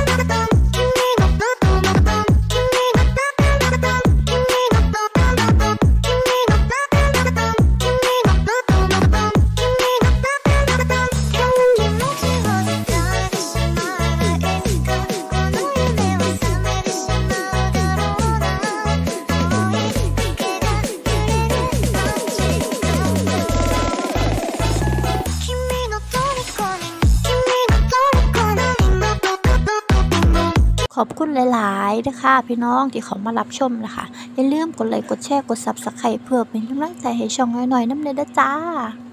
ขอบคุณหลายๆนะคะพี่น้องที่เขามารับชมนะคะอย่าลืมกดไลค์กดแชร์กด Subscribe เพื่อเป็นกำลังใจให้ช่องน้อยๆน้ำเด้อจ้า